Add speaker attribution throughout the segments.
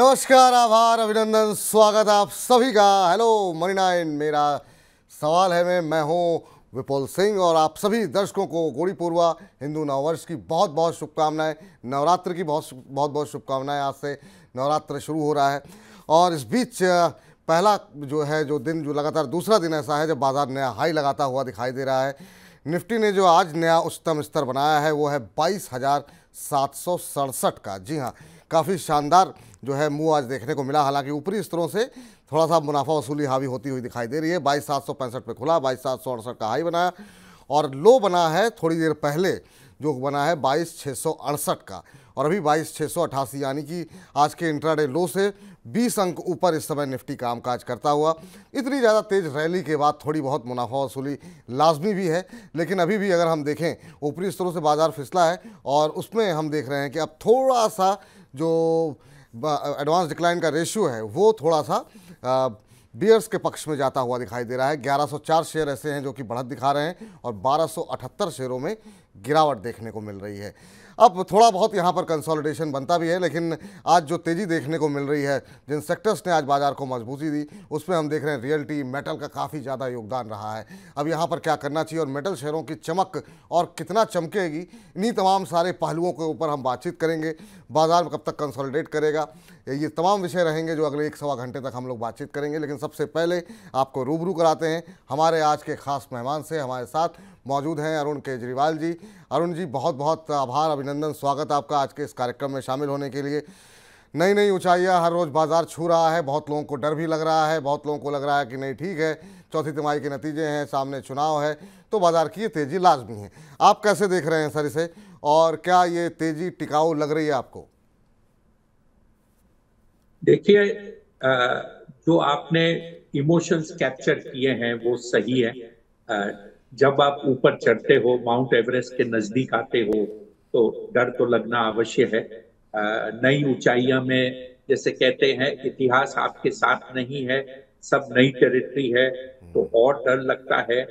Speaker 1: नमस्कार, आभार, अभिनंदन, स्वागत आप सभी का। Hello money 9। मेरा सवाल है मैं हूं विपुल सिंह और आप सभी दर्शकों को गुड़ी पूर्वा हिंदू नववर्ष की बहुत बहुत शुभकामनाएं। नवरात्र की बहुत बहुत शुभकामनाएं। आज से नवरात्र शुरू हो रहा है और इस बीच पहला जो दिन जो लगातार दूसरा दिन ऐसा है जब बाजार नया हाई लगाता हुआ दिखाई दे रहा है। निफ्टी ने जो आज नया उच्चतम स्तर बनाया है वो है 22,767 का। जी हाँ, काफ़ी शानदार जो है मूव आज देखने को मिला। हालांकि ऊपरी स्तरों से थोड़ा सा मुनाफा वसूली हावी होती हुई दिखाई दे रही है। 22,765 पे खुला, 22,768 का हाई बनाया और लो बना है थोड़ी देर पहले जो बना है 22,668 का और अभी 22,688, यानी कि आज के इंट्राडे लो से 20 अंक ऊपर इस समय निफ्टी कामकाज करता हुआ। इतनी ज़्यादा तेज रैली के बाद थोड़ी बहुत मुनाफा वसूली लाजमी भी है, लेकिन अभी भी अगर हम देखें ऊपरी स्तरों से बाजार फिसला है और उसमें हम देख रहे हैं कि अब थोड़ा सा जो एडवांस डिक्लाइन का रेशियो है वो थोड़ा सा बियर्स के पक्ष में जाता हुआ दिखाई दे रहा है। 1104 शेयर ऐसे हैं जो कि बढ़त दिखा रहे हैं और 1278 शेयरों में गिरावट देखने को मिल रही है। अब थोड़ा बहुत यहाँ पर कंसोलिडेशन बनता भी है, लेकिन आज जो तेज़ी देखने को मिल रही है, जिन सेक्टर्स ने आज बाजार को मजबूती दी उसमें हम देख रहे हैं रियल्टी, मेटल का काफ़ी ज़्यादा योगदान रहा है। अब यहाँ पर क्या करना चाहिए और मेटल शेयरों की चमक और कितना चमकेगी, इन्हीं तमाम सारे पहलुओं के ऊपर हम बातचीत करेंगे। बाजार में कब तक कंसोलिडेट करेगा, ये तमाम विषय रहेंगे जो अगले 1-1.25 घंटे तक हम लोग बातचीत करेंगे। लेकिन सबसे पहले आपको रूबरू कराते हैं हमारे आज के खास मेहमान से। हमारे साथ मौजूद हैं अरुण केजरीवाल जी। अरुण जी, बहुत बहुत आभार, अभिनंदन, स्वागत आपका आज के इस कार्यक्रम में शामिल होने के लिए। नई नई ऊंचाइयां हर रोज़ बाजार छू रहा है, बहुत लोगों को डर भी लग रहा है, बहुत लोगों को लग रहा है कि नहीं ठीक है, चौथी तिमाही के नतीजे हैं, सामने चुनाव है, तो बाजार की ये तेज़ी लाजमी है। आप कैसे देख रहे हैं सर इसे, और क्या ये तेज़ी टिकाऊ लग रही है आपको?
Speaker 2: देखिए, जो आपने इमोशंस कैप्चर किए हैं वो सही है। जब आप ऊपर चढ़ते हो, माउंट एवरेस्ट के नजदीक आते हो, तो डर तो लगना अवश्य है। नई ऊंचाइयां में जैसे कहते हैं इतिहास आपके साथ नहीं है, सब नई टेरिटरी है, तो और डर लगता है।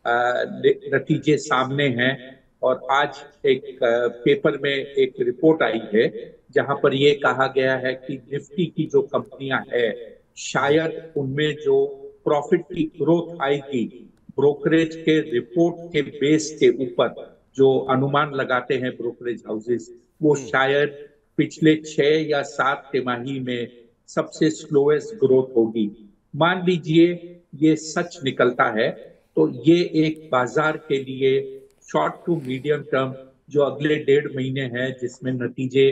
Speaker 2: नतीजे सामने हैं और आज एक पेपर में एक रिपोर्ट आई है जहां पर ये कहा गया है कि निफ्टी की जो कंपनियां हैं शायद उनमें जो प्रॉफिट की ग्रोथ आएगी ब्रोकरेज के रिपोर्ट के बेस के ऊपर, जो अनुमान लगाते हैं ब्रोकरेज हाउसेस, वो शायद पिछले 6 या 7 तिमाही में सबसे स्लोएस्ट ग्रोथ होगी। मान लीजिए ये सच निकलता है तो ये एक बाजार के लिए शॉर्ट टू मीडियम टर्म जो अगले 1.5 महीने हैं जिसमें नतीजे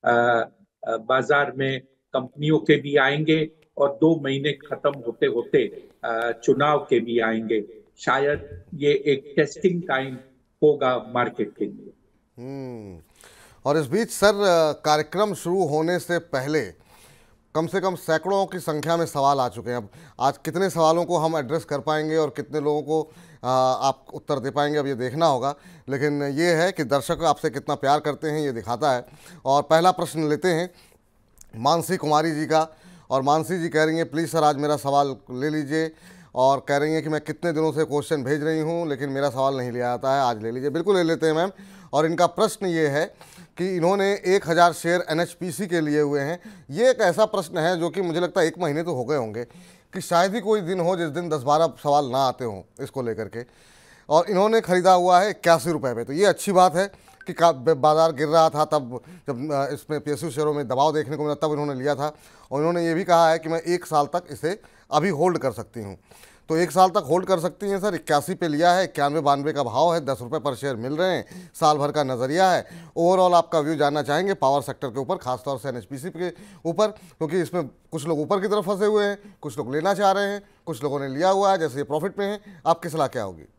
Speaker 2: बाजार में कंपनियों के भी आएंगे और 2 महीने खत्म होते होते चुनाव के भी आएंगे, शायद ये एक टेस्टिंग टाइम होगा मार्केट के लिए।
Speaker 1: और इस बीच सर, कार्यक्रम शुरू होने से पहले कम से कम सैकड़ों की संख्या में सवाल आ चुके हैं। अब आज कितने सवालों को हम एड्रेस कर पाएंगे और कितने लोगों को आप उत्तर दे पाएंगे, अब ये देखना होगा। लेकिन ये है कि दर्शक आपसे कितना प्यार करते हैं ये दिखाता है। और पहला प्रश्न लेते हैं मानसी कुमारी जी का। और मानसी जी कह रही हैं प्लीज़ सर आज मेरा सवाल ले लीजिए, और कह रही हैं कि मैं कितने दिनों से क्वेश्चन भेज रही हूं लेकिन मेरा सवाल नहीं लिया जाता है, आज ले लीजिए। बिल्कुल ले लेते हैं मैम। और इनका प्रश्न ये है कि इन्होंने 1,000 शेयर NHPC के लिए हुए हैं। ये एक ऐसा प्रश्न है जो कि मुझे लगता है 1 महीने तो हो गए होंगे, कि शायद ही कोई दिन हो जिस दिन 10-12 सवाल ना आते हों इसको लेकर के। और इन्होंने ख़रीदा हुआ है 81 रुपये पे। तो ये अच्छी बात है कि बाजार गिर रहा था तब जब इसमें PSU शेयरों में दबाव देखने को मिला तब इन्होंने लिया था। और इन्होंने ये भी कहा है कि मैं 1 साल तक इसे अभी होल्ड कर सकती हूँ। तो 1 साल तक होल्ड कर सकती हैं सर। 81 पे लिया है, 91-92 का भाव है, 10 रुपये पर शेयर मिल रहे हैं, साल भर का नज़रिया है। ओवरऑल आपका व्यू जानना चाहेंगे पावर सेक्टर के ऊपर, खासतौर से NHPC के ऊपर, क्योंकि इसमें कुछ लोग ऊपर की तरफ फंसे हुए हैं, कुछ लोग लेना चाह रहे हैं, कुछ लोगों ने लिया हुआ है, जैसे ये प्रॉफिट में है। आपकी सलाह क्या होगी?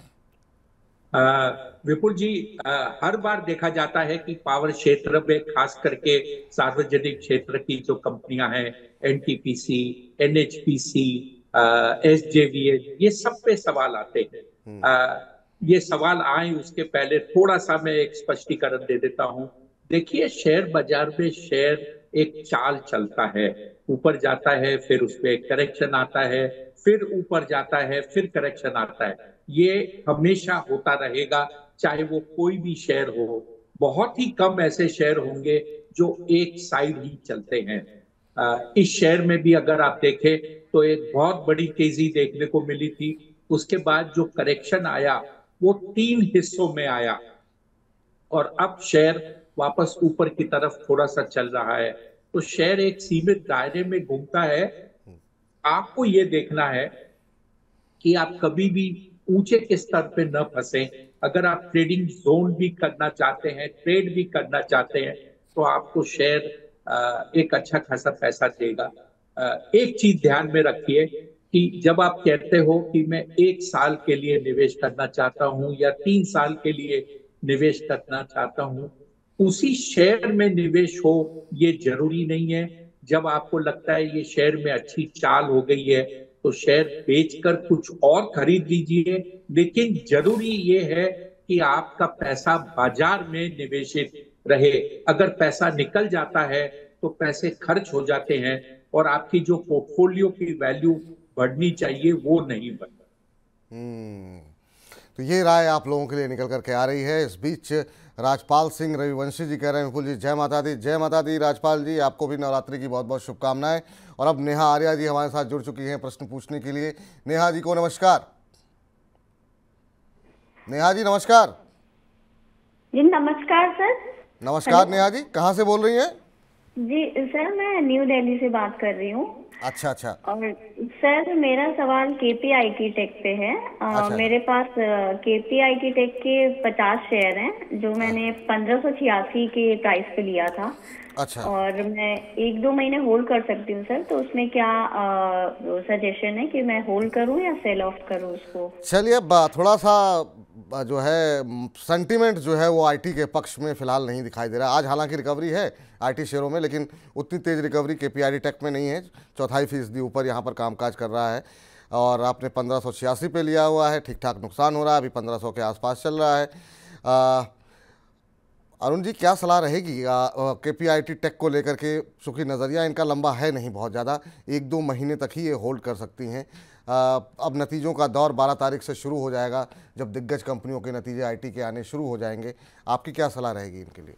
Speaker 2: विपुल जी, हर बार देखा जाता है कि पावर क्षेत्र में खास करके सार्वजनिक क्षेत्र की जो कंपनियां हैं, NTPC, NHPC, SJVN, ये सब पे सवाल आते हैं। ये सवाल आए उसके पहले थोड़ा सा मैं एक स्पष्टीकरण दे देता हूं। देखिए, शेयर बाजार में शेयर एक चाल चलता है, ऊपर जाता है, फिर उस पर करेक्शन आता है, फिर ऊपर जाता है, फिर करेक्शन आता है। ये हमेशा होता रहेगा, चाहे वो कोई भी शेयर हो। बहुत ही कम ऐसे शेयर होंगे जो एक साइड ही चलते हैं। इस शेयर में भी अगर आप देखें तो एक बहुत बड़ी तेजी देखने को मिली थी। उसके बाद जो करेक्शन आया वो 3 हिस्सों में आया और अब शेयर वापस ऊपर की तरफ थोड़ा सा चल रहा है। तो शेयर एक सीमित दायरे में घूमता है। आपको ये देखना है कि आप कभी भी ऊंचे के स्तर पे न फंसे। अगर आप ट्रेडिंग जोन भी करना चाहते हैं, ट्रेड भी करना चाहते हैं, तो आपको शेयर एक अच्छा खासा पैसा देगा। एक चीज ध्यान में रखिए कि जब आप कहते हो कि मैं 1 साल के लिए निवेश करना चाहता हूं या 3 साल के लिए निवेश करना चाहता हूं, उसी शेयर में निवेश हो ये जरूरी नहीं है। जब आपको लगता है ये शेयर में अच्छी चाल हो गई है तो शेयर बेचकर कुछ और खरीद लीजिए। लेकिन जरूरी ये है कि आपका पैसा बाजार में निवेशित रहे। अगर पैसा निकल जाता है तो पैसे खर्च हो जाते हैं और आपकी जो पोर्टफोलियो की वैल्यू बढ़नी चाहिए वो नहीं बढ़ती।
Speaker 1: तो ये राय आप लोगों के लिए निकल करके आ रही है। इस बीच राजपाल सिंह रविवंशी जी कह रहे हैं, विपुल जी जय माता दी। जय माता दी राजपाल जी, आपको भी नवरात्रि की बहुत बहुत शुभकामनाएं। और अब नेहा आर्या जी हमारे साथ जुड़ चुकी हैं प्रश्न पूछने के लिए। नेहा जी को नमस्कार। नेहा जी नमस्कार।
Speaker 3: जी नमस्कार सर।
Speaker 1: नमस्कार नेहा जी, कहाँ से बोल रही हैं?
Speaker 3: जी सर, मैं न्यू दिल्ली से बात कर रही हूँ।
Speaker 1: अच्छा अच्छा।
Speaker 3: और सर मेरा सवाल केपीआईटी टेक पे है।
Speaker 1: अच्छा।
Speaker 3: मेरे पास केपीआईटी टेक के 50 शेयर हैं जो मैंने 1586 के प्राइस पे लिया था।
Speaker 1: अच्छा।
Speaker 3: और मैं 1-2 महीने होल्ड कर सकती हूँ सर, तो उसमें क्या सजेशन है कि मैं होल्ड करूँ या सेल ऑफ करूँ उसको?
Speaker 1: चलिए, थोड़ा सा जो है सेंटीमेंट जो है वो आईटी के पक्ष में फिलहाल नहीं दिखाई दे रहा। आज हालांकि रिकवरी है आईटी शेयरों में, लेकिन उतनी तेज रिकवरी केपीआईटी टेक में नहीं है। 4.25% ऊपर यहाँ पर कामकाज कर रहा है और आपने 1586 पे लिया हुआ है, ठीक ठाक नुकसान हो रहा है, अभी 1500 के आसपास चल रहा है। अरुण जी क्या सलाह रहेगी केपीआईटी टेक को लेकर के? चूँकि नज़रिया इनका लंबा है नहीं बहुत ज़्यादा, 1-2 महीने तक ही ये होल्ड कर सकती हैं। अब नतीजों का दौर 12 तारीख से शुरू हो जाएगा, जब दिग्गज कंपनियों के नतीजे आईटी के आने शुरू हो जाएंगे। आपकी क्या सलाह रहेगी इनके लिए?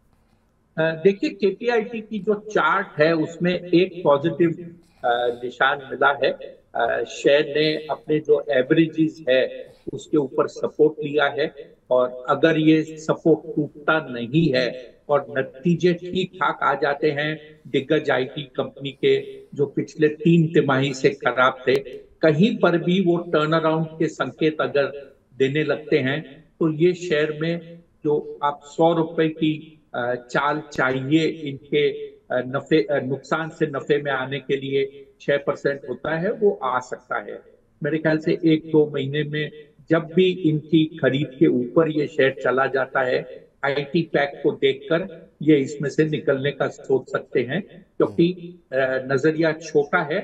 Speaker 2: देखिए, केपीआईटी की जो चार्ट है उसमें एक पॉजिटिव निशान मिला है। शेयर ने अपने जो एवरेजेस है उसके ऊपर सपोर्ट लिया है और अगर ये सपोर्ट टूटता नहीं है और नतीजे ठीक ठाक आ जाते हैं दिग्गज आईटी कंपनी के जो पिछले 3 तिमाही से खराब थे, कहीं पर भी वो टर्न अराउंड के संकेत अगर देने लगते हैं तो ये शेयर में जो आप 100 रुपए की चाल चाहिए इनके नफे नुकसान से नफे में आने के लिए 6% होता है, वो आ सकता है। मेरे ख्याल से 1-2 महीने में जब भी इनकी खरीद के ऊपर ये शेयर चला जाता है, आईटी पैक को देखकर ये इसमें से निकलने का सोच सकते हैं, क्योंकि नजरिया छोटा है।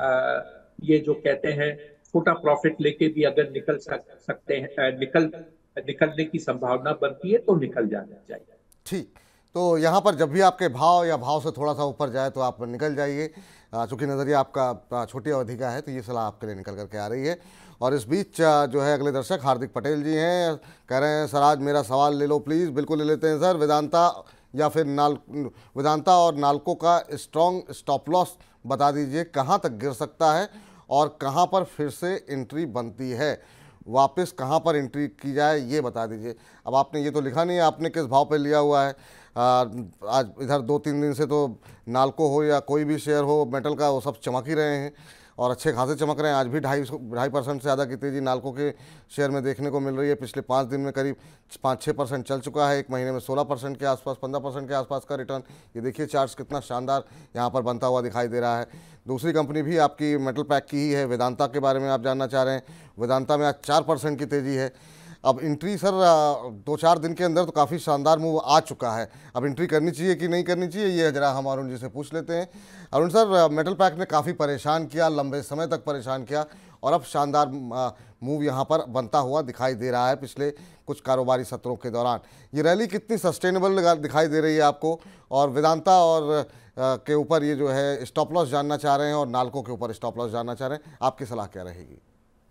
Speaker 2: ये जो कहते हैं छोटा प्रॉफिट लेके भी अगर निकल सकते हैं, निकलने की संभावना बनती है तो निकल जाना चाहिए।
Speaker 1: ठीक, तो यहाँ पर जब भी आपके भाव या भाव से थोड़ा सा ऊपर जाए तो आप निकल जाइए। चूँकि नज़रिया आपका छोटी अवधि का है तो ये सलाह आपके लिए निकल करके आ रही है। और इस बीच जो है अगले दर्शक हार्दिक पटेल जी हैं, कह रहे हैं सर आज मेरा सवाल ले लो प्लीज़। बिल्कुल ले लेते हैं सर। वेदांता या फिर वेदांता और नाल्को का स्ट्रॉन्ग स्टॉप लॉस बता दीजिए, कहाँ तक गिर सकता है और कहाँ पर फिर से एंट्री बनती है, वापस कहाँ पर एंट्री की जाए ये बता दीजिए। अब आपने ये तो लिखा नहीं है आपने किस भाव पे लिया हुआ है। आज इधर 2-3 दिन से तो नाल्को हो या कोई भी शेयर हो मेटल का, वो सब चमक ही रहे हैं और अच्छे खासे चमक रहे हैं। आज भी 2.5% से ज़्यादा की तेज़ी नाल्को के शेयर में देखने को मिल रही है। पिछले 5 दिन में करीब 5-6% चल चुका है। एक महीने में 16% के आसपास, 15% के आसपास का रिटर्न। ये देखिए चार्ट्स कितना शानदार यहाँ पर बनता हुआ दिखाई दे रहा है। दूसरी कंपनी भी आपकी मेटल पैक की ही है, वेदांता के बारे में आप जानना चाह रहे हैं। वेदांता में आज 4% की तेज़ी है। अब एंट्री सर 2-4 दिन के अंदर तो काफ़ी शानदार मूव आ चुका है। अब एंट्री करनी चाहिए कि नहीं करनी चाहिए, ये जरा हम अरुण जी से पूछ लेते हैं। अरुण सर, मेटल पैक ने काफ़ी परेशान किया, लंबे समय तक परेशान किया और अब शानदार मूव यहाँ पर बनता हुआ दिखाई दे रहा है पिछले कुछ कारोबारी सत्रों के दौरान। ये रैली कितनी सस्टेनेबल दिखाई दे रही है आपको? और वेदांता और के ऊपर ये जो है स्टॉप लॉस जानना चाह रहे हैं और नाल्को के ऊपर स्टॉप लॉस जानना चाह रहे हैं, आपकी सलाह क्या रहेगी?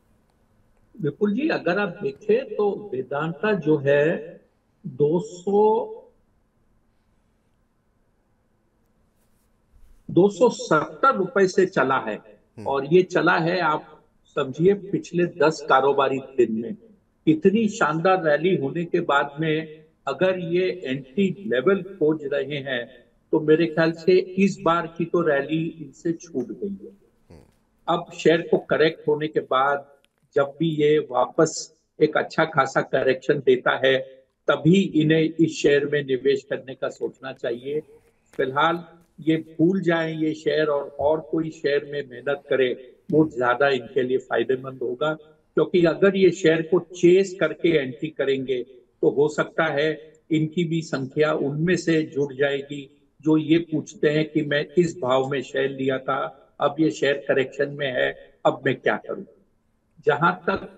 Speaker 2: विपुल जी, अगर आप देखें तो वेदांता जो है 200 270 रुपए से चला है, और ये चला है, आप समझिए, पिछले 10 कारोबारी दिन में। इतनी शानदार रैली होने के बाद में अगर ये एंट्री लेवल खोज रहे हैं, तो मेरे ख्याल से इस बार की तो रैली इनसे छूट गई है। अब शेयर को करेक्ट होने के बाद जब भी ये वापस एक अच्छा खासा करेक्शन देता है, तभी इन्हें इस शेयर में निवेश करने का सोचना चाहिए। फिलहाल ये भूल जाएं ये शेयर, और कोई शेयर में मेहनत करे, वो ज्यादा इनके लिए फायदेमंद होगा। क्योंकि अगर ये शेयर को चेस करके एंट्री करेंगे, तो हो सकता है इनकी भी संख्या उनमें से जुड़ जाएगी जो ये पूछते हैं कि मैं इस भाव में शेयर लिया था, अब ये शेयर करेक्शन में है, अब मैं क्या करूं। जहां तक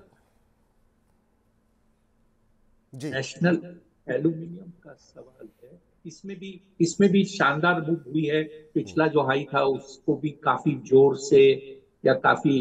Speaker 1: जी
Speaker 2: नेशनल एल्यूमिनियम का सवाल है, इसमें भी शानदार मूव हुई है। पिछला जो हाई था उसको भी काफी जोर से, या काफी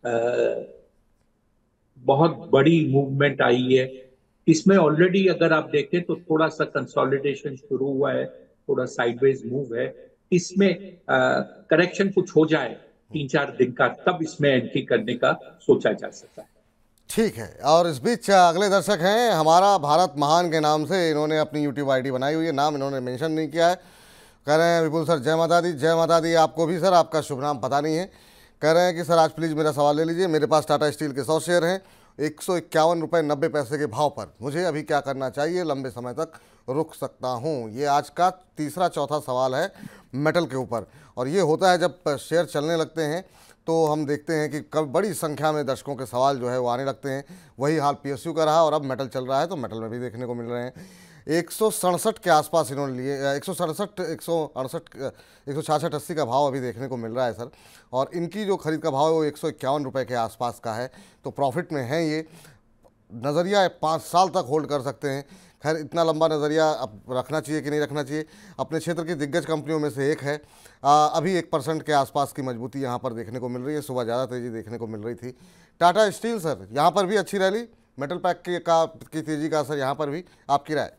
Speaker 2: बहुत बड़ी मूवमेंट आई है। इसमें ऑलरेडी अगर आप देखें तो थोड़ा सा कंसोलिडेशन शुरू हुआ है, थोड़ा साइडवेज मूव है। इसमें करेक्शन कुछ हो जाए 3-4 दिन का, तब इसमें एंट्री करने का सोचा जा सकता है।
Speaker 1: ठीक है। और इस बीच अगले दर्शक हैं हमारा भारत महान के नाम से, इन्होंने अपनी यूट्यूब आईडी बनाई हुई है, नाम इन्होंने मेंशन नहीं किया है। कह रहे हैं विपुल सर जय माता दी। जय माता दी आपको भी सर, आपका शुभ नाम पता नहीं है। कह रहे हैं कि सर आज प्लीज़ मेरा सवाल ले लीजिए। मेरे पास टाटा स्टील के 100 शेयर हैं 151 रुपये 90 पैसे के भाव पर, मुझे अभी क्या करना चाहिए, लंबे समय तक रुक सकता हूँ? ये आज का तीसरा चौथा सवाल है मेटल के ऊपर। और ये होता है जब शेयर चलने लगते हैं तो हम देखते हैं कि कब बड़ी संख्या में दर्शकों के सवाल जो है वो आने लगते हैं। वही हाल पीएसयू का रहा, और अब मेटल चल रहा है तो मेटल में भी देखने को मिल रहे हैं। 167 के आसपास इन्होंने लिए, 167 166 80 का भाव अभी देखने को मिल रहा है सर। और इनकी जो खरीद का भाव है वो 151 रुपये के आसपास का है, तो प्रॉफिट में है ये। नज़रिया 5 साल तक होल्ड कर सकते हैं। खैर इतना लंबा नज़रिया अब रखना चाहिए कि नहीं रखना चाहिए, अपने क्षेत्र की दिग्गज कंपनियों में से एक है। अभी 1% के आसपास की मजबूती यहाँ पर देखने को मिल रही है। सुबह ज़्यादा तेज़ी देखने को मिल रही थी। टाटा स्टील सर यहाँ पर भी अच्छी रैली, मेटल पैक की तेज़ी का असर यहाँ पर भी, आपकी राय?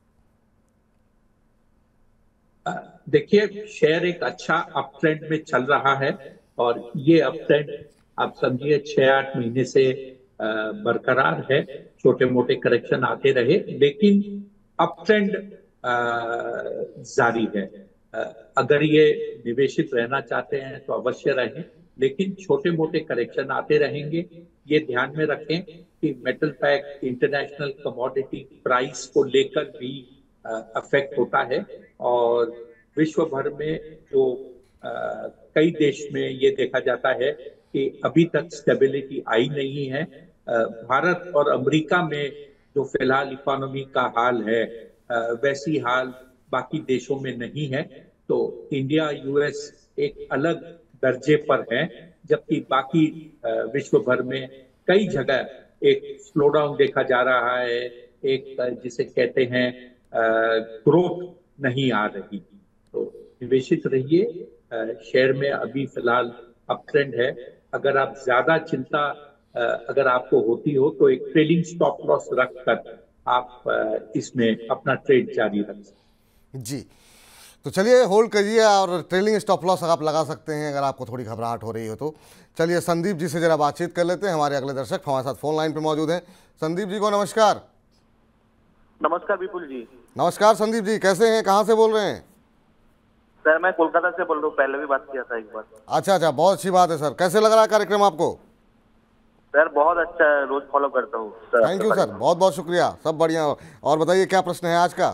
Speaker 2: देखिए, शेयर एक अच्छा अप ट्रेंड में चल रहा है, और ये अप ट्रेंड आप समझिए 6-8 महीने से बरकरार है। छोटे मोटे करेक्शन आते रहे, लेकिन अप ट्रेंड जारी है। अगर ये निवेशित रहना चाहते हैं तो अवश्य रहें, लेकिन छोटे मोटे करेक्शन आते रहेंगे। ये ध्यान में रखें कि metal pack international commodity price को लेकर भी अफेक्ट होता है, और विश्व भर में जो कई देश में ये देखा जाता है कि अभी तक स्टेबिलिटी आई नहीं है। भारत और अमेरिका में जो फिलहाल इकोनॉमी का हाल है, वैसी हाल बाकी देशों में नहीं है। तो इंडिया यूएस एक अलग दर्जे पर है, जबकि बाकी विश्व भर में कई जगह एक स्लो डाउन देखा जा रहा है, एक जिसे कहते हैं ग्रोथ नहीं आ रही। तो निवेशित रहिए, शेयर में अभी फिलहाल अप ट्रेंड है। अगर आप ज्यादा चिंता अगर आपको होती हो तो एक ट्रेलिंग स्टॉप लॉस रखकर आप इसमें अपना ट्रेड जारी रख सकते
Speaker 1: जी। तो चलिए होल्ड करिए, और ट्रेलिंग स्टॉप लॉस आप लगा सकते हैं अगर आपको थोड़ी घबराहट हो रही हो तो। चलिए संदीप जी से जरा बातचीत कर लेते हैं। हमारे अगले दर्शक हमारे साथ फोन लाइन पे मौजूद हैं। संदीप जी को नमस्कार।
Speaker 4: नमस्कार विपुल जी।
Speaker 1: नमस्कार संदीप जी, कैसे हैं, कहाँ से बोल रहे हैं?
Speaker 4: सर मैं कोलकाता से बोल रहा हूँ, पहले भी बात किया था एक बार।
Speaker 1: अच्छा, बहुत अच्छी बात है सर। कैसे लग रहा है कार्यक्रम आपको?
Speaker 4: सर बहुत अच्छा है, रोज फॉलो करता हूँ।
Speaker 1: थैंक यू सर, बहुत बहुत शुक्रिया, सब बढ़िया। और बताइए क्या प्रश्न है आज का?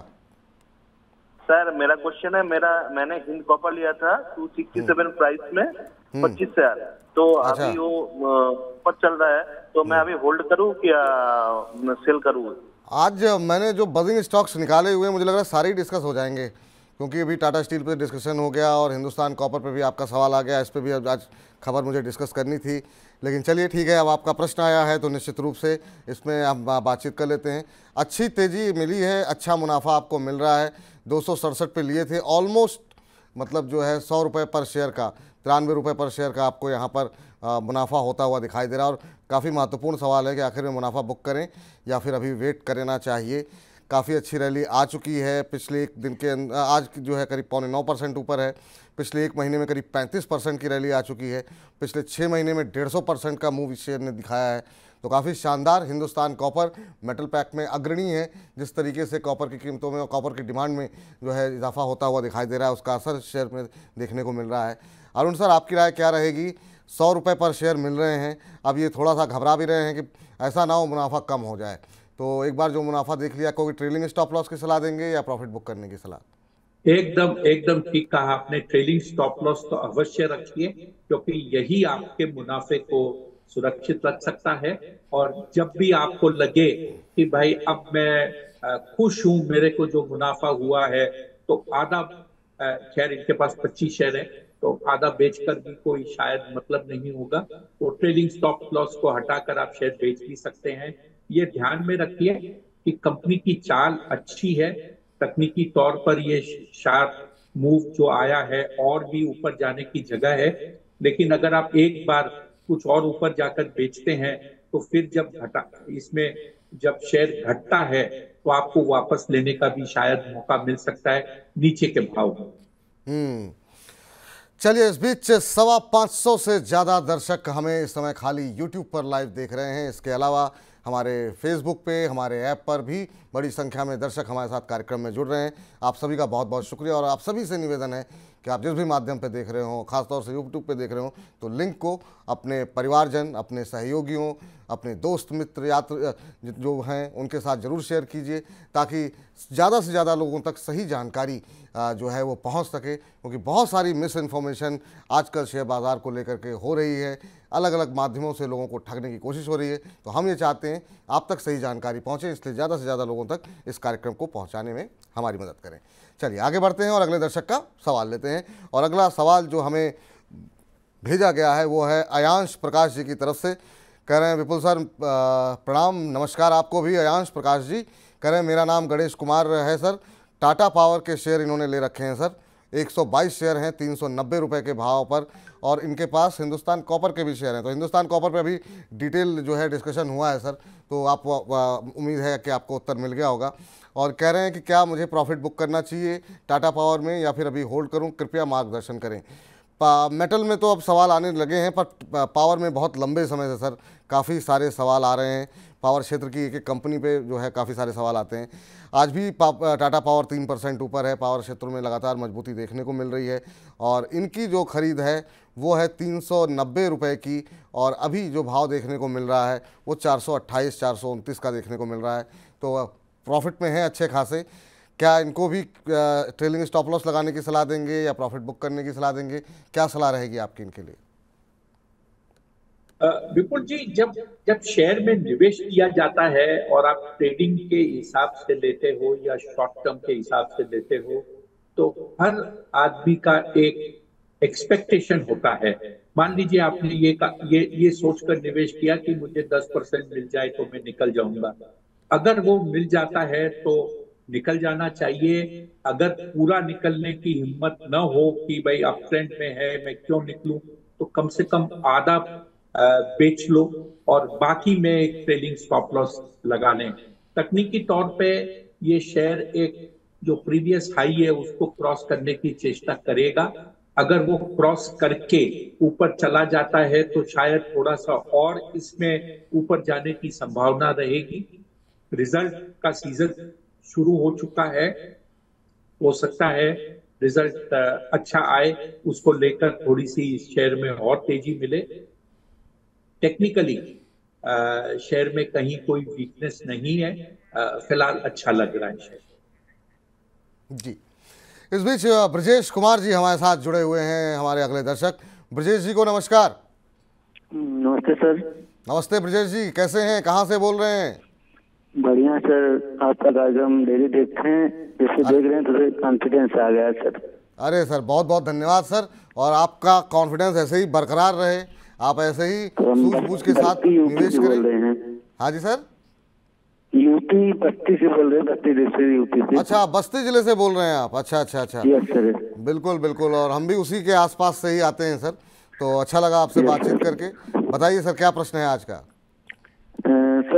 Speaker 4: सर मेरा क्वेश्चन है, मैंने हिंद कॉपर लिया था 267 प्राइस में 25,000, तो
Speaker 1: अच्छा।
Speaker 4: अभी वो ऊपर चल रहा है, तो मैं अभी होल्ड करूँ या सेल करूँ? आज
Speaker 1: मैंने जो बजिंग स्टॉक्स निकाले हुए हैं, मुझे लग रहा है सारे ही डिस्कस हो जाएंगे, क्योंकि अभी टाटा स्टील पे डिस्कशन हो गया और हिंदुस्तान कॉपर पे भी आपका सवाल आ गया। इस पे भी आज खबर मुझे डिस्कस करनी थी, लेकिन चलिए ठीक है, अब आपका प्रश्न आया है तो निश्चित रूप से इसमें हम बातचीत कर लेते हैं। अच्छी तेज़ी मिली है, अच्छा मुनाफा आपको मिल रहा है। 267 पे लिए थे, ऑलमोस्ट मतलब जो है 100 रुपये पर शेयर का, 93 रुपये पर शेयर का आपको यहाँ पर मुनाफा होता हुआ दिखाई दे रहा है। और काफ़ी महत्वपूर्ण सवाल है कि आखिर में मुनाफा बुक करें या फिर अभी वेट करना चाहिए। काफ़ी अच्छी रैली आ चुकी है। पिछले एक दिन के आज जो है करीब 8.9% ऊपर है। पिछले एक महीने में करीब 35% की रैली आ चुकी है। पिछले 6 महीने में 150% का मूव इस शेयर ने दिखाया है। तो काफ़ी शानदार हिंदुस्तान कॉपर मेटल पैक में अग्रणी है। जिस तरीके से कॉपर की कीमतों में और कॉपर की डिमांड में जो है इजाफा होता हुआ दिखाई दे रहा है, उसका असर शेयर में देखने को मिल रहा है। अरुण सर, आपकी राय क्या रहेगी? 100 रुपये पर शेयर मिल रहे हैं, अब ये थोड़ा सा घबरा भी रहे हैं कि ऐसा ना हो मुनाफा कम हो जाए, तो एक बार जो मुनाफा देख लिया, कोई ट्रेलिंग स्टॉप लॉस की सलाह देंगे या प्रॉफिट बुक करने की सलाह?
Speaker 2: एकदम एकदम ठीक कहा आपने। ट्रेलिंग स्टॉप लॉस तो अवश्य रखिए, क्योंकि यही आपके मुनाफे को सुरक्षित रख सकता है। और जब भी आपको लगे कि भाई अब मैं खुश हूं, मेरे को जो मुनाफा हुआ है, तो आधा, खैर इनके पास 25 शेयर है, तो आधा बेचकर भी कोई शायद मतलब नहीं होगा, तो ट्रेलिंग स्टॉप लॉस को हटाकर आप शेयर बेच भी सकते हैं। ये ध्यान में रखिए कि कंपनी की चाल अच्छी है, तकनीकी तौर पर ये शार्प मूव जो आया है और भी ऊपर जाने की जगह है। लेकिन अगर आप एक बार कुछ और ऊपर जाकर बेचते हैं, तो फिर जब शेयर घटता है तो आपको वापस लेने का भी शायद मौका मिल सकता है नीचे के भाव में।
Speaker 1: चलिए, इस बीच 525 से ज़्यादा दर्शक हमें इस समय खाली यूट्यूब पर लाइव देख रहे हैं। इसके अलावा हमारे फेसबुक पे, हमारे ऐप पर भी बड़ी संख्या में दर्शक हमारे साथ कार्यक्रम में जुड़ रहे हैं। आप सभी का बहुत बहुत शुक्रिया। और आप सभी से निवेदन है कि आप जिस भी माध्यम पे देख रहे हो, ख़ासतौर से यूट्यूब पे देख रहे हो, तो लिंक को अपने परिवारजन, अपने सहयोगियों, अपने दोस्त मित्र यात्र जो हैं उनके साथ ज़रूर शेयर कीजिए, ताकि ज़्यादा से ज़्यादा लोगों तक सही जानकारी जो है वो पहुंच सके। क्योंकि बहुत सारी मिस इन्फॉर्मेशन आजकल शेयर बाज़ार को लेकर के हो रही है, अलग अलग माध्यमों से लोगों को ठगने की कोशिश हो रही है। तो हम ये चाहते हैं आप तक सही जानकारी पहुंचे, इसलिए ज़्यादा से ज़्यादा लोगों तक इस कार्यक्रम को पहुंचाने में हमारी मदद करें। चलिए आगे बढ़ते हैं और अगले दर्शक का सवाल लेते हैं। और अगला सवाल जो हमें भेजा गया है वो है अयांश प्रकाश जी की तरफ से। कह रहे हैं, विपुल सर प्रणाम, नमस्कार आपको भी। अयांश प्रकाश जी कह रहे हैं, मेरा नाम गणेश कुमार है सर। टाटा पावर के शेयर इन्होंने ले रखे हैं सर, 122 शेयर हैं 390 रुपये के भाव पर। और इनके पास हिंदुस्तान कॉपर के भी शेयर हैं। तो हिंदुस्तान कॉपर पे अभी डिटेल जो है डिस्कशन हुआ है सर, तो आप उम्मीद है कि आपको उत्तर मिल गया होगा। और कह रहे हैं कि क्या मुझे प्रॉफिट बुक करना चाहिए टाटा पावर में या फिर अभी होल्ड करूं, कृपया मार्गदर्शन करें। मेटल में तो अब सवाल आने लगे हैं, पर पावर में बहुत लंबे समय से सर काफ़ी सारे सवाल आ रहे हैं। पावर क्षेत्र की एक एक कंपनी पे जो है काफ़ी सारे सवाल आते हैं। आज भी टाटा पावर 3% ऊपर है। पावर क्षेत्र में लगातार मजबूती देखने को मिल रही है और इनकी जो खरीद है वो है 390 रुपये की। और अभी जो भाव देखने को मिल रहा है वो 428 429 का देखने को मिल रहा है। तो प्रॉफिट में है अच्छे खासे। क्या इनको भी ट्रेलिंग स्टॉप लॉस लगाने की सलाह देंगे या प्रॉफिट बुक करने की सलाह देंगे? क्या सलाह रहेगी आपकी इनके लिए?
Speaker 2: विपुल जी, जब शेयर में निवेश किया जाता है और आप ट्रेडिंग के हिसाब से लेते हो या शॉर्ट टर्म के हिसाब से लेते हो, तो हर आदमी का एक एक्सपेक्टेशन होता है। मान लीजिए आपने ये सोचकर निवेश किया कि मुझे 10% मिल जाए तो मैं निकल जाऊंगा। अगर वो मिल जाता है तो निकल जाना चाहिए। अगर पूरा निकलने की हिम्मत न हो कि भाई अप ट्रेंड में है, मैं क्यों निकलूं, तो कम से कम आधा बेच लो और बाकी में एक ट्रेलिंग स्टॉप लॉस लगा लें। तकनीकी तौर पे ये शेयर एक जो प्रीवियस हाई है उसको क्रॉस करने की चेष्टा करेगा। अगर वो क्रॉस करके ऊपर चला जाता है तो शायद थोड़ा सा और इसमें ऊपर जाने की संभावना रहेगी। रिजल्ट का सीजन शुरू हो चुका है, हो सकता है रिजल्ट अच्छा आए, उसको लेकर थोड़ी सी शेयर में और तेजी मिले। टेक्निकली शेयर में कहीं कोई वीकनेस नहीं है, फिलहाल अच्छा लग रहा है शेयर
Speaker 1: जी। इस बीच ब्रजेश कुमार जी हमारे साथ जुड़े हुए हैं, हमारे अगले दर्शक। ब्रजेश जी को नमस्कार।
Speaker 5: नमस्ते सर।
Speaker 1: नमस्ते ब्रजेश जी, कैसे हैं, कहाँ से बोल रहे हैं?
Speaker 5: बढ़िया सर, आपका कार्यक्रम डेली देखते हैं, जैसे देख रहे हैं तो कॉन्फिडेंस आ गया सर।
Speaker 1: अरे सर बहुत बहुत धन्यवाद सर, और आपका कॉन्फिडेंस ऐसे ही बरकरार रहे, आप ऐसे ही सूझबूझ के साथ निवेश करें। हाँ जी सर।
Speaker 5: यूपी बस्ती से बोल रहे हैं, बस्ती डिस्ट्रिक्ट यूपी से।
Speaker 1: अच्छा, बस्ती जिले से बोल रहे हैं आप? अच्छा अच्छा अच्छा,
Speaker 5: यस सर।
Speaker 1: बिल्कुल बिल्कुल, और हम भी उसी के आसपास से ही आते हैं सर, तो अच्छा लगा आपसे बातचीत करके। बताइए सर, क्या प्रश्न है आज का?
Speaker 5: सर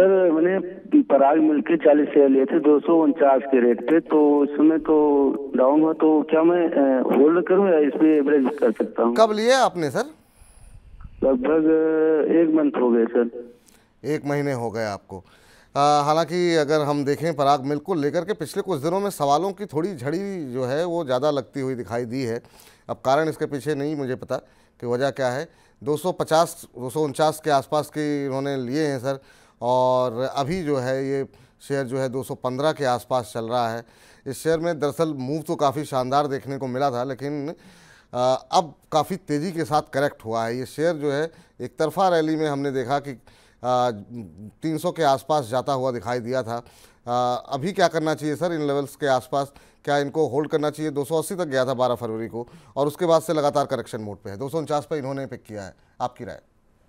Speaker 5: सर मैंने पराग मिलके 40 शेयर लिए थे 249 के रेट पे, तो इस समय तो डाउन हुआ, तो क्या मैं होल्ड करूं या इसमें एवरेज कर सकता हूं?
Speaker 1: कब लिए आपने सर?
Speaker 5: लगभग 1 मंथ हो गए सर।
Speaker 1: 1 महीने हो गए आपको। हालांकि अगर हम देखें पराग मिल्क को लेकर के पिछले कुछ दिनों में सवालों की थोड़ी झड़ी जो है वो ज़्यादा लगती हुई दिखाई दी है। अब कारण इसके पीछे नहीं मुझे पता कि वजह क्या है। 249 के आसपास के इन्होंने लिए हैं सर, और अभी जो है ये शेयर जो है 215 के आसपास चल रहा है। इस शेयर में दरअसल मूव तो काफ़ी शानदार देखने को मिला था, लेकिन अब काफ़ी तेज़ी के साथ करेक्ट हुआ है। ये शेयर जो है एक तरफा रैली में हमने देखा कि 300 के आसपास जाता हुआ दिखाई दिया था। अभी क्या करना चाहिए सर इन लेवल्स के आसपास? क्या इनको होल्ड करना चाहिए? 280 तक गया था 12 फरवरी को, और उसके बाद से लगातार करेक्शन मोड पे है। 249 पे इन्होंने पिक किया है, आपकी राय?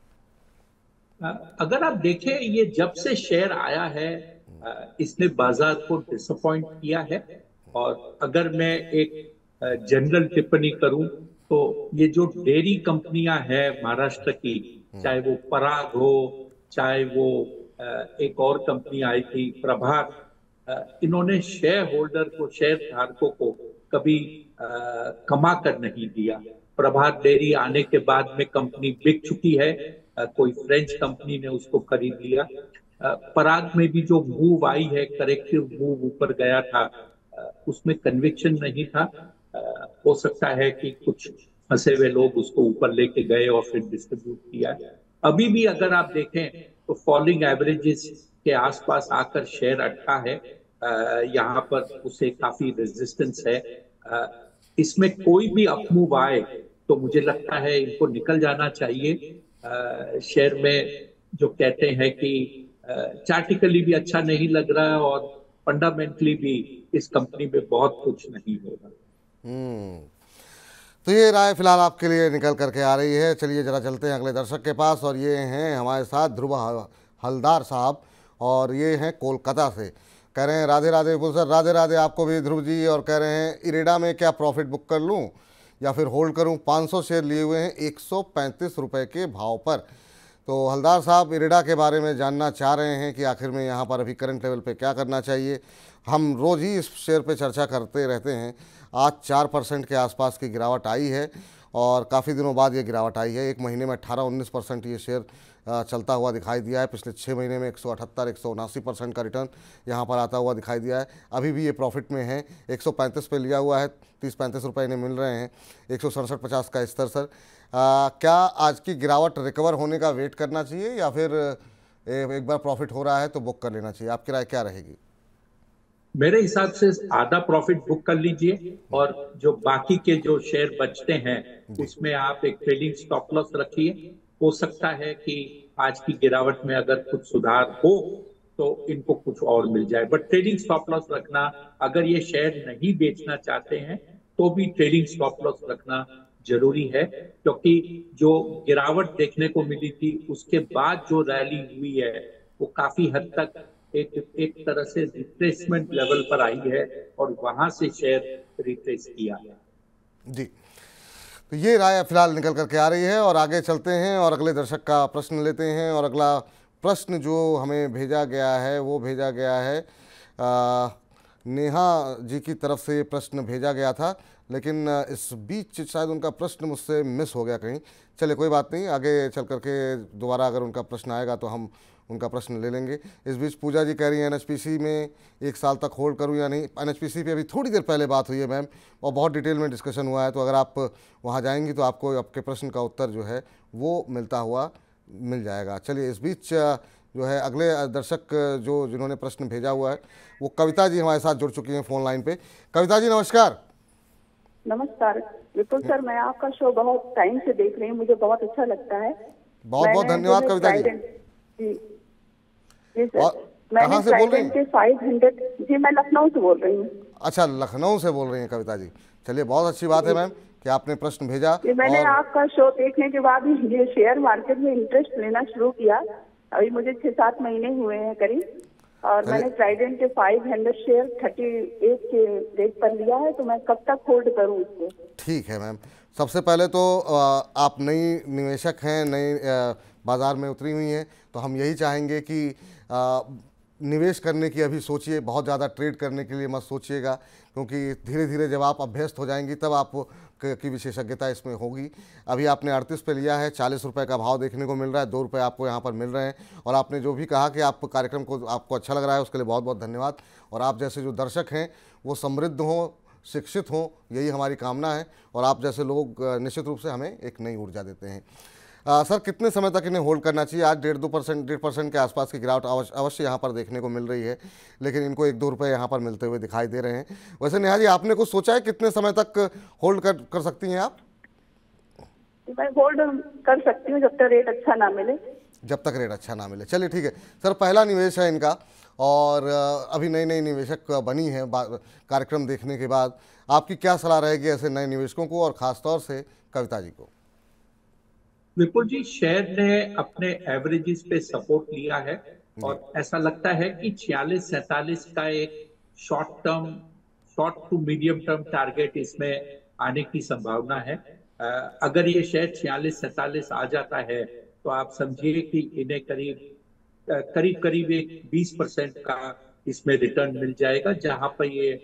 Speaker 2: अगर आप देखें, ये जब से शेयर आया है इसने बाजार को डिसअपॉइंट किया है। और अगर मैं एक जनरल टिप्पणी करूं तो ये जो डेयरी कंपनियां हैं महाराष्ट्र की, चाहे वो पराग हो, चाहे वो एक और कंपनी आई थी प्रभात, इन्होंने शेयर होल्डर को, शेयर धारकों को कभी कमा कर नहीं दिया। प्रभात डेयरी आने के बाद में कंपनी बिक चुकी है, कोई फ्रेंच कंपनी ने उसको खरीद लिया। पराग में भी जो मूव आई है, करेक्टिव मूव ऊपर गया था, उसमें कन्विक्शन नहीं था। हो सकता है कि कुछ फंसे हुए लोग उसको ऊपर लेके गए और फिर डिस्ट्रीब्यूट किया। अभी भी अगर आप देखें तो फॉलिंग एवरेजेस के आसपास आकर शेयर अटका है। यहाँ पर उसे काफी रेजिस्टेंस है। इसमें कोई भी अपमूव आए तो मुझे लगता है इनको निकल जाना चाहिए। शेयर में जो कहते हैं कि चार्टिकली भी अच्छा नहीं लग रहा है और फंडामेंटली भी इस कंपनी में बहुत कुछ नहीं होगा।
Speaker 1: तो ये राय फिलहाल आपके लिए निकल करके आ रही है। चलिए जरा चलते हैं अगले दर्शक के पास, और ये हैं हमारे साथ ध्रुव हलदार साहब, और ये हैं कोलकाता से। कह रहे हैं राधे राधे बोल सर। राधे राधे आपको भी ध्रुव जी। और कह रहे हैं इरेडा में क्या प्रॉफिट बुक कर लूँ या फिर होल्ड करूँ? 500 शेयर लिए हुए हैं 135 रुपये के भाव पर। तो हलदार साहब इरेडा के बारे में जानना चाह रहे हैं कि आखिर में यहाँ पर अभी करंट लेवल पे क्या करना चाहिए। हम रोज़ ही इस शेयर पे चर्चा करते रहते हैं। आज 4% के आसपास की गिरावट आई है, और काफ़ी दिनों बाद ये गिरावट आई है। 1 महीने में 18-19% ये शेयर चलता हुआ दिखाई दिया है। पिछले 6 महीने में 178-179% का रिटर्न यहाँ पर आता हुआ दिखाई दिया है। अभी भी ये प्रॉफिट में है। 135 पे लिया हुआ है, 30-35 रुपये इन्हें मिल रहे हैं। 167.50 का स्तर सर। क्या आज की गिरावट रिकवर होने का वेट करना चाहिए या फिर एक बार प्रॉफिट हो रहा है तो बुक कर लेना चाहिए? आपकी राय क्या रहेगी?
Speaker 2: मेरे हिसाब से आधा प्रॉफिट बुक कर लीजिए, और जो बाकी के जो शेयर बचते हैं उसमें आप एक ट्रेडिंग स्टॉप लॉस रखिए। हो सकता है कि आज की गिरावट में अगर कुछ सुधार हो तो इनको कुछ और मिल जाए, बट ट्रेडिंग स्टॉप लॉस रखना, अगर ये शेयर नहीं बेचना चाहते हैं तो भी ट्रेडिंग स्टॉप लॉस रखना जरूरी है। क्योंकि जो गिरावट देखने को मिली थी उसके बाद जो रैली हुई है वो काफी हद तक एक तरह से रिट्रेसमेंट लेवल पर आई है, और वहां से शेयर रिट्रेस किया है।
Speaker 1: जी, तो ये राय फिलहाल निकल करके आ रही है, और आगे चलते हैं और अगले दर्शक का प्रश्न लेते हैं। और अगला प्रश्न जो हमें भेजा गया है वो भेजा गया है नेहा जी की तरफ से। ये प्रश्न भेजा गया था, लेकिन इस बीच शायद उनका प्रश्न मुझसे मिस हो गया कहीं। चलिए कोई बात नहीं, आगे चल करके दोबारा अगर उनका प्रश्न आएगा तो हम उनका प्रश्न ले लेंगे। इस बीच पूजा जी कह रही हैं एनएचपीसी में 1 साल तक होल्ड करूं या नहीं। एनएचपीसी पे अभी थोड़ी देर पहले बात हुई है मैम, और बहुत डिटेल में डिस्कशन हुआ है, तो अगर आप वहां जाएंगी तो आपको आपके प्रश्न का उत्तर जो है वो मिलता हुआ मिल जाएगा। चलिए इस बीच जो है अगले दर्शक जिन्होंने प्रश्न भेजा हुआ है वो कविता जी हमारे साथ जुड़ चुकी हैं फ़ोन लाइन पे। कविता जी नमस्कार।
Speaker 6: नमस्कार विपुल सर, मैं आपका शो बहुत टाइम से देख रही हूँ, मुझे बहुत अच्छा लगता है।
Speaker 1: बहुत बहुत धन्यवाद कविता जी।
Speaker 6: जी सर, कहाँ से बोल रही हैं? 500 जी, मैं लखनऊ से बोल रही हूँ।
Speaker 1: अच्छा, लखनऊ से बोल रही हैं कविता जी। चलिए बहुत अच्छी बात है मैम कि आपने प्रश्न भेजा।
Speaker 6: मैंने आपका शो देखने के बाद ही ये शेयर मार्केट में इंटरेस्ट लेना शुरू किया। अभी मुझे 6-7 महीने हुए हैं करीब। और मैंने ट्राइडेंट के 500 शेयर 38 के रेट पर लिया है, तो मैं कब तक होल्ड करूं इसको?
Speaker 1: ठीक है मैम, सबसे पहले तो आप नई निवेशक हैं, नई बाज़ार में उतरी हुई हैं, तो हम यही चाहेंगे कि निवेश करने की अभी सोचिए, बहुत ज़्यादा ट्रेड करने के लिए मत सोचिएगा, क्योंकि धीरे धीरे जब आप अभ्यस्त हो जाएंगी तब आप की विशेषज्ञता इसमें होगी। अभी आपने 38 पे लिया है, 40 रुपये का भाव देखने को मिल रहा है, 2 रुपये आपको यहाँ पर मिल रहे हैं। और आपने जो भी कहा कि आप कार्यक्रम को आपको अच्छा लग रहा है, उसके लिए बहुत बहुत धन्यवाद। और आप जैसे जो दर्शक हैं वो समृद्ध हों, शिक्षित हों, यही हमारी कामना है। और आप जैसे लोग निश्चित रूप से हमें एक नई ऊर्जा देते हैं। सर, कितने समय तक इन्हें होल्ड करना चाहिए? आज 1.5% के आसपास की गिरावट अवश्य यहाँ पर देखने को मिल रही है, लेकिन इनको 1-2 रुपये यहाँ पर मिलते हुए दिखाई दे रहे हैं। वैसे नेहा जी, आपने कुछ सोचा है कितने समय तक होल्ड कर सकती हैं आप?
Speaker 6: मैं होल्ड कर सकती हूँ जब तक रेट अच्छा ना मिले।
Speaker 1: जब तक रेट अच्छा ना मिले, चलिए ठीक है। सर, पहला निवेश है इनका, और अभी नई नई निवेशक बनी है कार्यक्रम देखने के बाद। आपकी क्या सलाह रहेगी ऐसे नए निवेशकों को, और ख़ासतौर से कविता जी को?
Speaker 2: विपुल जी, शेयर ने अपने एवरेजेस पे सपोर्ट लिया है और ऐसा लगता है कि 46-47 का एक short to medium term target इसमें आने की संभावना है। अगर ये शेयर 46-47 आ जाता है तो आप समझिए कि इन्हें करीब एक 20% का इसमें रिटर्न मिल जाएगा, जहां पर ये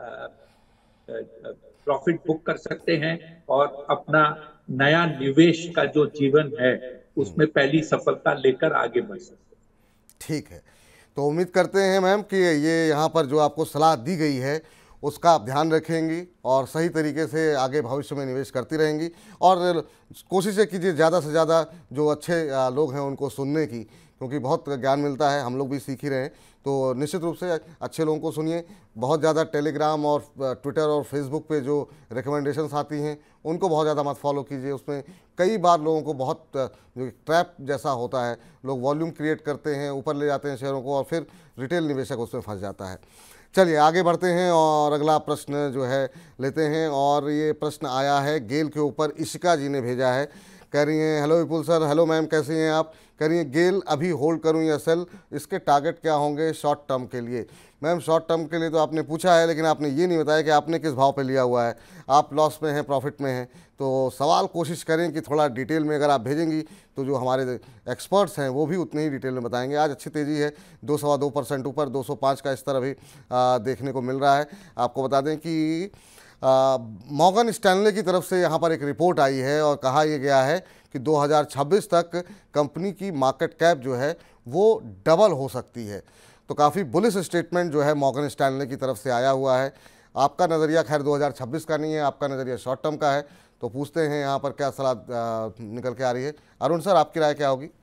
Speaker 2: प्रॉफिट बुक कर सकते हैं और अपना नया निवेश का जो जीवन है उसमें पहली सफलता लेकर आगे बढ़ सकते हैं।
Speaker 1: ठीक है, तो उम्मीद करते हैं मैम कि ये यहाँ पर जो आपको सलाह दी गई है उसका आप ध्यान रखेंगी और सही तरीके से आगे भविष्य में निवेश करती रहेंगी। और कोशिशें कीजिए ज़्यादा से ज़्यादा जो अच्छे लोग हैं उनको सुनने की, क्योंकि बहुत ज्ञान मिलता है, हम लोग भी सीख ही रहे हैं। तो निश्चित रूप से अच्छे लोगों को सुनिए। बहुत ज़्यादा टेलीग्राम और ट्विटर और फेसबुक पे जो रिकमेंडेशंस आती हैं उनको बहुत ज़्यादा मत फॉलो कीजिए। उसमें कई बार लोगों को बहुत जो ट्रैप जैसा होता है, लोग वॉल्यूम क्रिएट करते हैं, ऊपर ले जाते हैं शेयरों को, और फिर रिटेल निवेशक उसमें फंस जाता है। चलिए आगे बढ़ते हैं और अगला प्रश्न जो है लेते हैं। और ये प्रश्न आया है गेल के ऊपर, इशिका जी ने भेजा है। कह रही हैं, hello Vipul sir. Hello ma'am, कैसी हैं आप? कह रही हैं, गेल अभी होल्ड करूं या सेल, इसके टारगेट क्या होंगे शॉर्ट टर्म के लिए? मैम, शॉर्ट टर्म के लिए तो आपने पूछा है, लेकिन आपने ये नहीं बताया कि आपने किस भाव पे लिया हुआ है। आप लॉस में हैं, प्रॉफिट में हैं? तो सवाल कोशिश करें कि थोड़ा डिटेल में अगर आप भेजेंगी तो जो हमारे एक्सपर्ट्स हैं वो भी उतने ही डिटेल में बताएंगे। आज अच्छी तेज़ी है, 2-2.25% ऊपर, 205 का स्तर अभी देखने को मिल रहा है। आपको बता दें कि मॉर्गन स्टैनले की तरफ से यहाँ पर एक रिपोर्ट आई है और कहा यह गया है कि 2026 तक कंपनी की मार्केट कैप जो है वो डबल हो सकती है। तो काफ़ी बुलिश स्टेटमेंट जो है मॉर्गन स्टैनले की तरफ से आया हुआ है। आपका नज़रिया खैर 2026 का नहीं है, आपका नज़रिया शॉर्ट टर्म का है। तो पूछते हैं यहाँ पर क्या सलाह निकल के आ रही है। अरुण सर, आपकी राय क्या होगी?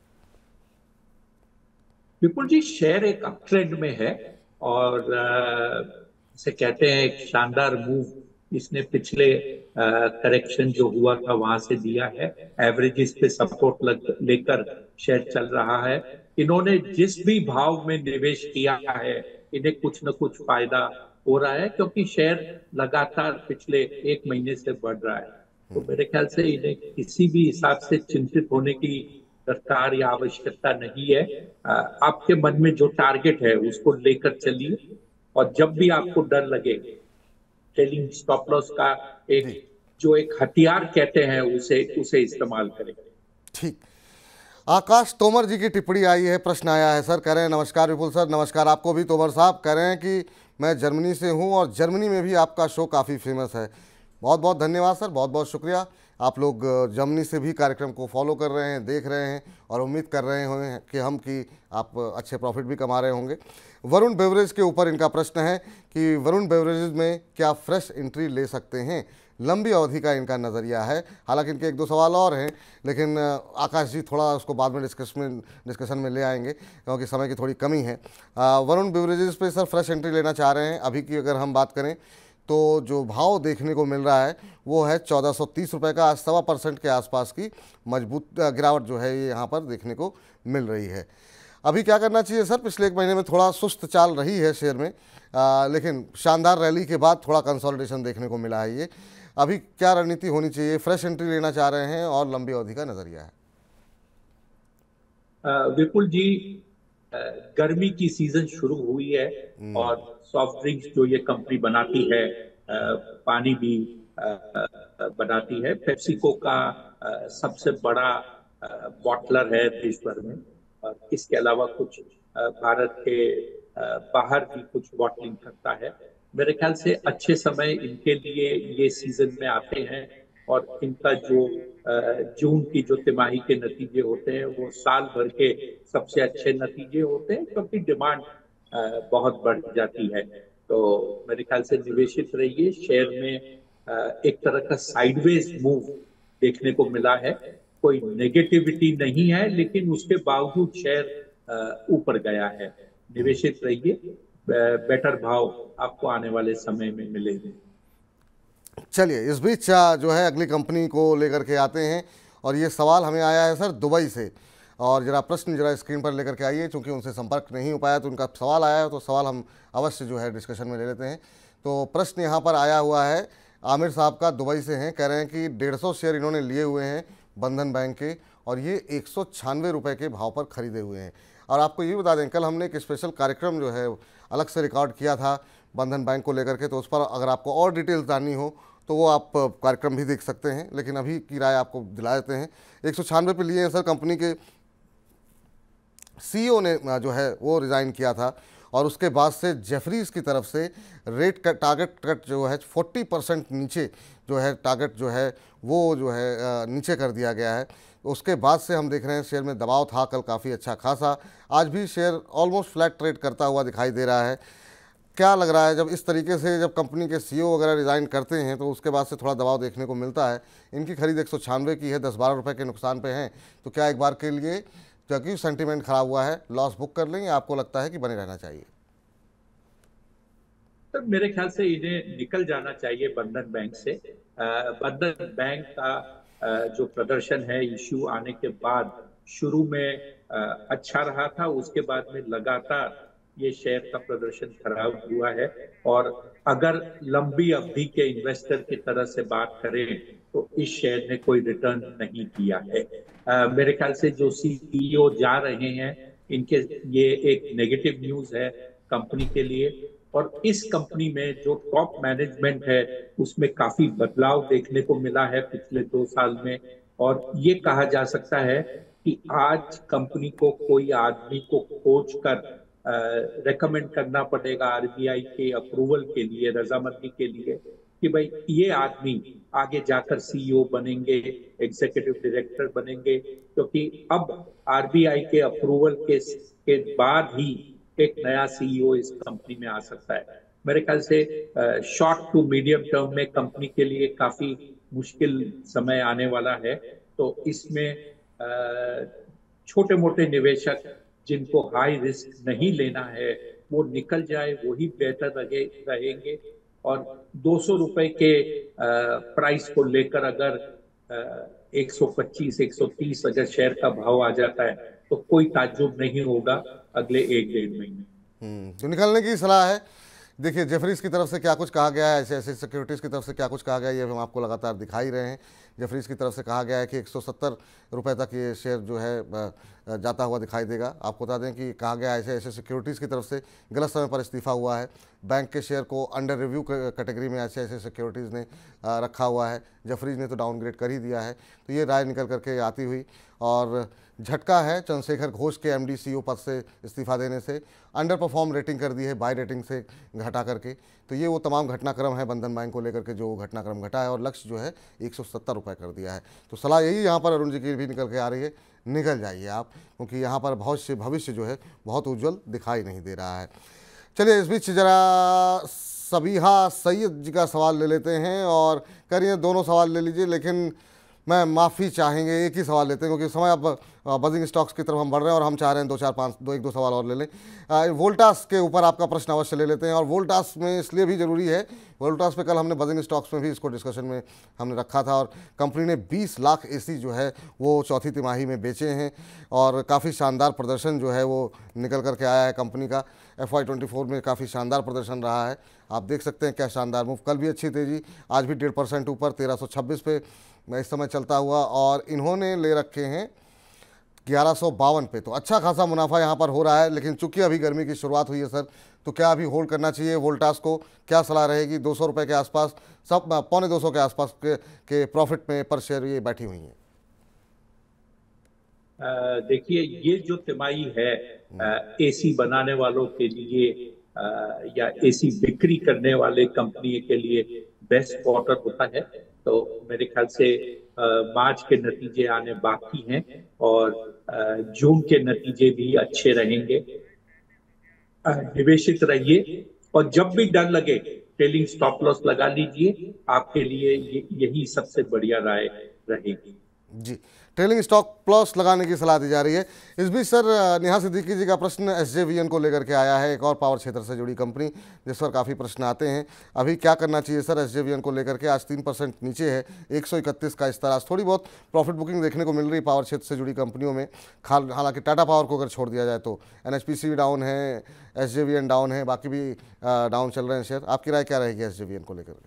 Speaker 2: विपुल जी, शेयर एक अप ट्रेंड में है और इसे कहते हैं एक शानदार मूव इसने पिछले करेक्शन जो हुआ था वहां से दिया है। एवरेजेस पे सपोर्ट लेकर शेयर चल रहा है। इन्होंने जिस भी भाव में निवेश किया है इन्हें कुछ न कुछ फायदा हो रहा है, क्योंकि शेयर लगातार पिछले 1 महीने से बढ़ रहा है। तो मेरे ख्याल से इन्हें किसी भी हिसाब से चिंतित होने की दरकार या आवश्यकता नहीं है। आपके मन में जो टारगेट है उसको लेकर चलिए, और जब भी आपको डर लगे, ट्रेलिंग स्टॉप लॉस का एक हथियार कहते हैं उसे इस्तेमाल करें।
Speaker 1: ठीक। आकाश तोमर जी की टिप्पणी आई है, प्रश्न आया है। सर कह रहे हैं, नमस्कार विपुल सर। नमस्कार आपको भी तोमर साहब। कह रहे हैं कि मैं जर्मनी से हूं और जर्मनी में भी आपका शो काफ़ी फेमस है। बहुत बहुत धन्यवाद सर, बहुत बहुत शुक्रिया। आप लोग जर्मनी से भी कार्यक्रम को फॉलो कर रहे हैं, देख रहे हैं, और उम्मीद कर रहे होंगे कि आप अच्छे प्रॉफिट भी कमा रहे होंगे। वरुण बेवरेज के ऊपर इनका प्रश्न है कि वरुण बेवरेज में क्या फ्रेश एंट्री ले सकते हैं? लंबी अवधि का इनका नज़रिया है। हालांकि इनके 1-2 सवाल और हैं, लेकिन आकाश जी थोड़ा उसको बाद में डिस्कशन में ले आएंगे, क्योंकि समय की थोड़ी कमी है। वरुण बेवरेजेस पे सर फ्रेश एंट्री लेना चाह रहे हैं। अभी की अगर हम बात करें तो जो भाव देखने को मिल रहा है वो है 1430 रुपये का। 1.25% के आसपास की मजबूत गिरावट जो है ये यहाँ पर देखने को मिल रही है। अभी क्या करना चाहिए सर? पिछले 1 महीने में थोड़ा सुस्त चाल रही है शेयर में, लेकिन शानदार रैली के बाद थोड़ा कंसोलिडेशन देखने को मिला है। ये अभी क्या रणनीति होनी चाहिए? फ्रेश एंट्री लेना चाह रहे हैं और लंबी अवधि का नज़रिया है।
Speaker 2: विपुल जी, गर्मी की सीजन शुरू हुई है और सॉफ्ट ड्रिंक्स जो ये कंपनी बनाती है, पानी भी बनाती है। पेप्सिको का सबसे बड़ा बॉटलर है देश भर में, और इसके अलावा कुछ भारत के बाहर भी कुछ बॉटलिंग करता है। मेरे ख्याल से अच्छे समय इनके लिए ये सीजन में आते हैं, और इनका जो जून की जो तिमाही के नतीजे होते हैं वो साल भर के सबसे अच्छे नतीजे होते हैं, क्योंकि डिमांड बहुत बढ़ जाती है। तो मेरे ख्याल से निवेशित रहिए शेयर में। एक तरह का साइडवेज मूव देखने को मिला है, कोई नेगेटिविटी नहीं है, लेकिन उसके बावजूद शेयर ऊपर गया है। निवेशित रहिए, बेटर भाव आपको आने वाले समय में मिलेंगे।
Speaker 1: चलिए इस बीच जो है अगली कंपनी को लेकर के आते हैं, और ये सवाल हमें आया है सर दुबई से, और जरा प्रश्न जरा स्क्रीन पर लेकर के आइए। चूँकि उनसे संपर्क नहीं हो पाया तो उनका सवाल आया है, तो सवाल हम अवश्य जो है डिस्कशन में ले लेते हैं। तो प्रश्न यहाँ पर आया हुआ है, आमिर साहब का दुबई से हैं, कह रहे हैं कि 150 शेयर इन्होंने लिए हुए हैं बंधन बैंक के, और ये 196 रुपये के भाव पर खरीदे हुए हैं। और आपको ये बता दें, कल हमने एक स्पेशल कार्यक्रम जो है अलग से रिकॉर्ड किया था बंधन बैंक को लेकर के, तो उस पर अगर आपको और डिटेल्स जाननी हो तो वो आप कार्यक्रम भी देख सकते हैं, लेकिन अभी की राय आपको दिला देते हैं। 196 पे लिए हैं सर। कंपनी के सीईओ ने जो है वो रिज़ाइन किया था, और उसके बाद से जेफरीज की तरफ से रेट का टारगेट कट जो है 40% नीचे जो है टारगेट जो है वो जो है नीचे कर दिया गया है। उसके बाद से हम देख रहे हैं शेयर में दबाव था कल काफ़ी अच्छा खासा, आज भी शेयर ऑलमोस्ट फ्लैट ट्रेड करता हुआ दिखाई दे रहा है। क्या लग रहा है, जब इस तरीके से जब कंपनी के सीईओ वगैरह रिज़ाइन करते हैं तो उसके बाद से थोड़ा दबाव देखने को मिलता है। इनकी खरीद 196 की है, 10-12 रुपये के नुकसान पे हैं, तो क्या एक बार के लिए क्योंकि सेंटीमेंट खराब हुआ है लॉस बुक कर लें, या आपको लगता है कि बने रहना चाहिए?
Speaker 2: तो मेरे ख्याल से इन्हें निकल जाना चाहिए बंधन बैंक से। बंधन बैंक का जो प्रदर्शन है इश्यू आने के बाद शुरू में अच्छा रहा था, उसके बाद में लगातार ये शेयर का प्रदर्शन खराब हुआ है। और अगर लंबी अवधि के इन्वेस्टर की तरह से बात करें तो इस शेयर ने कोई रिटर्न नहीं किया है। मेरे ख्याल से जो सीईओ जा रहे हैं इनके, ये एक नेगेटिव न्यूज है कंपनी के लिए। और इस कंपनी में जो टॉप मैनेजमेंट है उसमें काफी बदलाव देखने को मिला है पिछले 2 साल में। और ये कहा जा सकता है कि आज कंपनी को कोई आदमी को खोज कर रेकमेंड करना पड़ेगा आरबीआई के अप्रूवल के लिए, रजामंदी के लिए, कि भाई ये आदमी आगे जाकर सीईओ बनेंगे, एग्जीक्यूटिव डायरेक्टर बनेंगे, क्योंकि अब आरबीआई के अप्रूवल के बाद ही एक नया सीईओ इस कंपनी में आ सकता है। मेरे ख्याल से शॉर्ट टू मीडियम टर्म में कंपनी के लिए काफी मुश्किल समय आने वाला है। तो इसमें छोटे मोटे निवेशक जिनको हाई रिस्क नहीं लेना है वो निकल जाए, वही बेहतर रहेंगे। और 200 रुपए के प्राइस को लेकर अगर 125, 130 अगर शेयर का भाव आ जाता है तो कोई ताज्जुब नहीं होगा अगले 1-1.5 महीने।
Speaker 1: तो निकलने की सलाह है। देखिए जेफरीज की तरफ से क्या कुछ कहा गया है, ऐसे ऐसे सिक्योरिटीज़ की तरफ से क्या कुछ कहा गया है, ये हम आपको लगातार दिखाई रहे हैं। जेफरीज की तरफ से कहा गया है कि 170 रुपये तक ये शेयर जो है जाता हुआ दिखाई देगा। आपको बता दें कि कहा गया है ऐसे ऐसे सिक्योरिटीज़ की तरफ से गलत समय पर इस्तीफा हुआ है। बैंक के शेयर को अंडर रिव्यू कैटेगरी में ऐसे ऐसे सिक्योरिटीज़ ने रखा हुआ है। जेफरीज ने तो डाउनग्रेड कर ही दिया है। तो ये राय निकल करके आती हुई, और झटका है चंद्रशेखर घोष के एमडी सीईओ पद से इस्तीफा देने से। अंडर परफॉर्म रेटिंग कर दी है बाय रेटिंग से घटा करके। तो ये वो तमाम घटनाक्रम है बंधन बैंक को लेकर के जो घटनाक्रम घटा है, और लक्ष्य जो है 170 रुपये कर दिया है। तो सलाह यही यहाँ पर अरुण जी की भी निकल के आ रही है, निकल जाइए आप, क्योंकि यहाँ पर भविष्य जो है बहुत उज्जवल दिखाई नहीं दे रहा है। चलिए इस बीच ज़रा सबीहा सैयद जी का सवाल ले लेते हैं, और करिए दोनों सवाल ले लीजिए, लेकिन मैं माफ़ी चाहेंगे एक ही सवाल लेते हैं, क्योंकि समय अब बजिंग स्टॉक्स की तरफ हम बढ़ रहे हैं और हम चाह रहे हैं 2-4-5 सवाल और ले लें। वोल्टास के ऊपर आपका प्रश्न अवश्य ले लेते हैं, और वोल्टास में इसलिए भी ज़रूरी है, वोल्टास पे कल हमने बजिंग स्टॉक्स में भी इसको डिस्कशन में हमने रखा था, और कंपनी ने 20 लाख एसी जो है वो चौथी तिमाही में बेचे हैं, और काफ़ी शानदार प्रदर्शन जो है वो निकल करके आया है कंपनी का। FY24 में काफ़ी शानदार प्रदर्शन रहा है, आप देख सकते हैं क्या शानदार मूव। कल भी अच्छी तेज़ी, आज भी 1.5% ऊपर 1326 पे इस समय चलता हुआ, और इन्होंने ले रखे हैं 1152 पे। तो अच्छा खासा मुनाफा यहाँ पर हो रहा है, लेकिन चूंकि अभी गर्मी की शुरुआत हुई है सर, तो क्या अभी होल्ड करना चाहिए वोल्टास को? क्या सलाह रहेगी? 200 रुपये के आसपास, सब पौने 200 के आसपास के प्रॉफिट में पर शेयर ये बैठी हुई हैं।
Speaker 2: देखिए, ये जो तिमाही है एसी बनाने वालों के लिए या एसी बिक्री करने वाले कंपनी के लिए बेस्ट क्वार्टर होता है। तो मेरे ख्याल से मार्च के नतीजे आने बाकी हैं और जून के नतीजे भी अच्छे रहेंगे। निवेशित रहिए और जब भी डर लगे ट्रेलिंग स्टॉप लॉस लगा लीजिए, आपके लिए यही सबसे बढ़िया राय रहेगी।
Speaker 1: जी, ट्रेलिंग स्टॉक प्लस लगाने की सलाह दी जा रही है। इस बीच सर नेहा सिद्दीकी जी का प्रश्न SJVN को लेकर के आया है, एक और पावर क्षेत्र से जुड़ी कंपनी जिस पर काफ़ी प्रश्न आते हैं। अभी क्या करना चाहिए सर SJVN को लेकर के? आज 3% नीचे है, 131 का इस तरह। थोड़ी बहुत प्रॉफिट बुकिंग देखने को मिल रही पावर क्षेत्र से जुड़ी कंपनियों में। हालांकि टाटा पावर को अगर छोड़ दिया जाए तो NHPC भी डाउन है, SJVN डाउन है, बाकी भी डाउन चल रहे हैं शेयर। आपकी राय क्या रहेगी SJVN को लेकर के?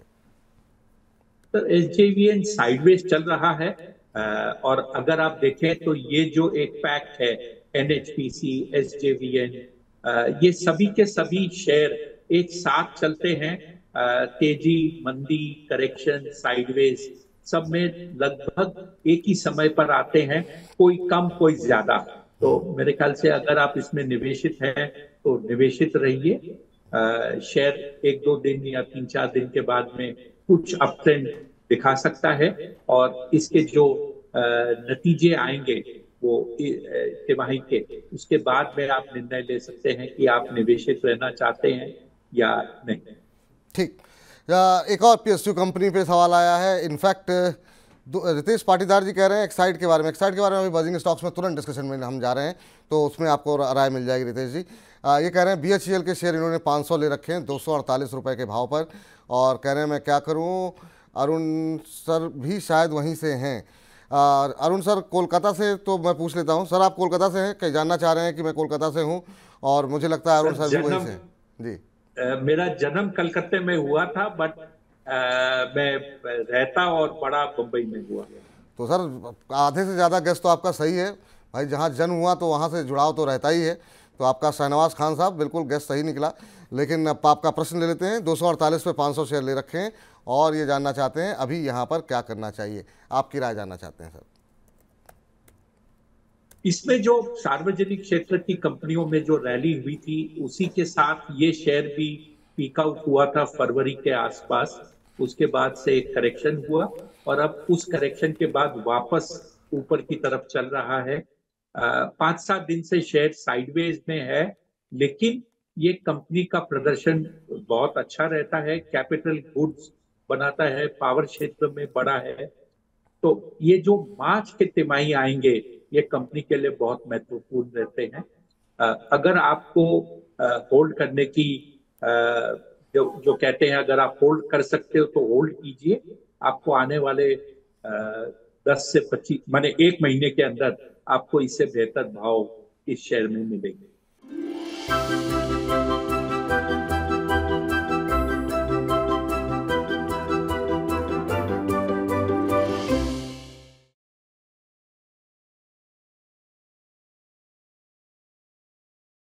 Speaker 2: सर SJVN साइडवेज चल रहा है और अगर आप देखें तो ये जो एक पैक्ट है NHPC, SJVN, ये सभी के सभी शेयर एक साथ चलते हैं। तेजी, मंदी, करेक्शन, साइडवेज सब में लगभग एक ही समय पर आते हैं, कोई कम कोई ज्यादा। तो मेरे ख्याल से अगर आप इसमें निवेशित हैं तो निवेशित रहिए। शेयर 1-2 दिन या 3-4 दिन के बाद में कुछ अप ट्रेंड दिखा सकता है और इसके जो नतीजे आएंगे वो तिमाही के, उसके बाद में आप निर्णय ले सकते हैं कि आप निवेशित रहना चाहते हैं या नहीं।
Speaker 1: ठीक, एक और PSU कंपनी पे सवाल आया है। इनफैक्ट रितेश पाटीदार जी कह रहे हैं एक्साइड के बारे में। एक्साइड के बारे में अभी बजिंग स्टॉक्स में तुरंत डिस्कशन में हम जा रहे हैं, तो उसमें आपको राय मिल जाएगी रितेश जी। ये कह रहे हैं BHEL के शेयर इन्होंने 500 ले रखे हैं 248 रुपये के भाव पर, और कह रहे हैं मैं क्या करूं? अरुण सर भी शायद वहीं से हैं। अरुण सर कोलकाता से, तो मैं पूछ लेता हूं सर, आप कोलकाता से हैं? कहीं जानना चाह रहे हैं कि मैं कोलकाता से हूं, और मुझे लगता है अरुण सर भी वहीं से हैं। जी,
Speaker 2: मेरा जन्म कलकत्ते में हुआ था, बट मैं रहता और बड़ा मुंबई में हुआ।
Speaker 1: तो सर आधे से ज़्यादा गेस तो आपका सही है भाई। जहाँ जन्म हुआ तो वहाँ से जुड़ाव तो रहता ही है। तो आपका शहनवाज खान साहब बिल्कुल गेस सही निकला। लेकिन अब आपका प्रश्न ले लेते हैं। 248 पे 500 शेयर ले रखे हैं और ये जानना चाहते हैं अभी यहाँ पर क्या करना चाहिए। आपकी राय जानना चाहते हैं सर।
Speaker 2: इसमें जो सार्वजनिक क्षेत्र की कंपनियों में जो रैली हुई थी, उसी के साथ ये शेयर भी पीक आउट हुआ था फरवरी के आसपास। उसके बाद से एक करेक्शन हुआ और अब उस करेक्शन के बाद वापस ऊपर की तरफ चल रहा है। 5-7 दिन से शेयर साइडवेज में है, लेकिन ये कंपनी का प्रदर्शन बहुत अच्छा रहता है। कैपिटल गुड्स बनाता है, पावर क्षेत्र में बड़ा है। तो ये जो मार्च के तिमाही आएंगे, ये कंपनी के लिए बहुत महत्वपूर्ण रहते हैं। अगर आपको होल्ड करने की जो कहते हैं, अगर आप होल्ड कर सकते हो तो होल्ड कीजिए। आपको आने वाले 10 से 25 माने 1 महीने के अंदर आपको इससे बेहतर भाव इस शेयर में मिलेंगे।